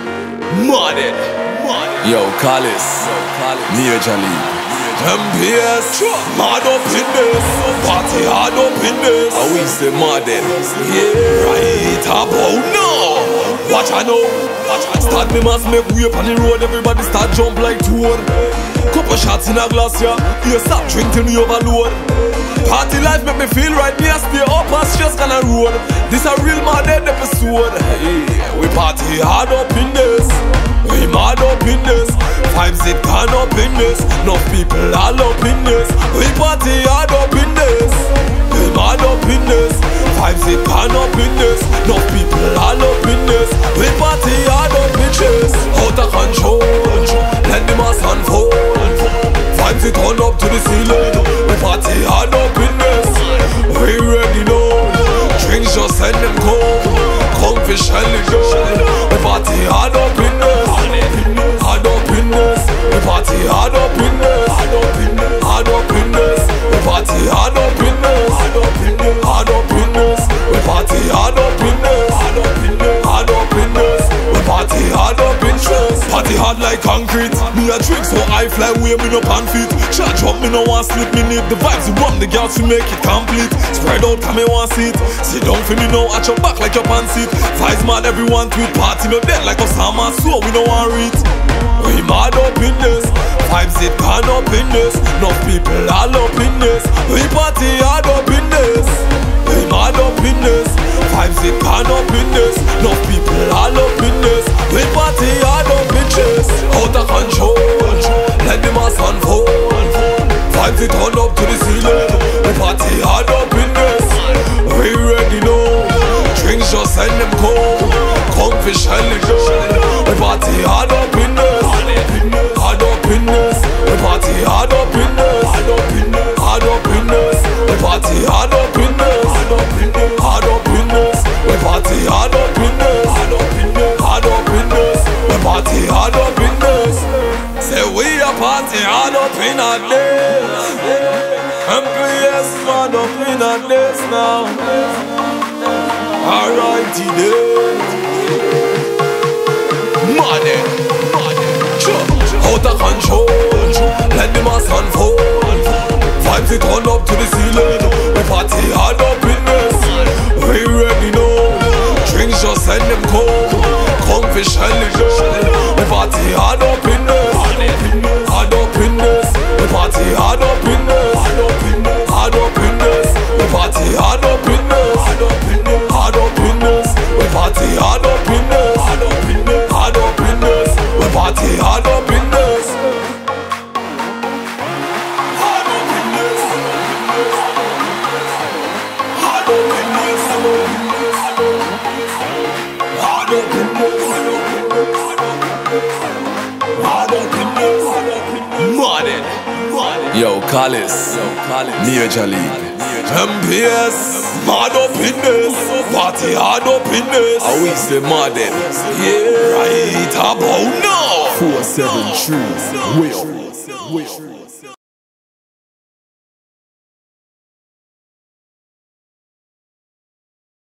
Money. Yo, Callis, Major League. MPS, mad up in this, party hard up in this. I we say modern, yeah, right about now. Watch I know, start me must make way up on the road. Everybody start jump like toad. Couple shots in a glass, yeah. You stop drink till me overload. Party life make me feel right. Me I stay up and stress on the road. This a real modern episode. Hey, we party hard up in this. We mad up in this. Vibes it gone up in this. Enough people all up in this. We party hard up in this. We mad up in this. Vibes it gone up in this. Enough people all up in this. We party hard up in this. Out of control. Let the mass unfold. Vibes it turn up to the ceiling. We party hard up in this. We ready now. Drinks just send them cold. Come fish and the gold. We party hard up in this. Hard up in this. We party hard up in this. Hard up in this. We party hard up in this. Hard up in this. We party hard up in this. Hard up in this. We party hard up in this. Party hard like concrete. Me a drink so I fly away, me no pan feet. Charge up, me no want sleep. Me need the vibes, you want the girls to make it complete. Spread out, come me want sit. Sit down for me now, at your back like your pants seat. Vibes mad, everyone tweet. Party no dead like a summer, so we no want read. We mad up in this. Vibes it gone up in this. Enough people all up in this. We party hard up in this. We mad up in this. Vibes it gone up in this. Enough people all up in this. We party hard up in this. Out of control. Let the mass unfold. Vibes it turn up to the ceiling. We party hard up in this. We ready now. Drinks just send them cold. Come fish and the gold. We party hard up in this. Hard up in this. We party hard up in this. Hard up in this. We party hard up in this. Hard up in this. We party hard up in this. Hard up in this. We party hard up in this. Say we a party hard up in a this. MPS hard up in a this now. Alrighty then. Money. Out of control. Let the mass unfold. Vibes it turn up to the ceiling. We party hard up in this. We ready now. Drinks just send them cold. Come fish and the gold. We party hard up in this. Hard up in this. We party hard up in this. Hard up in this. We party hard up in this. Hard up in this. We party hard up in this. Hard up in this. We party hard up in this. Hard up in this. Hard up in this. Hard up in this. Hard up in this. Modern. Yo, Callis, Major League. MPS, mad up in this. Party hard up in this. I we say modern. Yeah, right about now. 473. Will.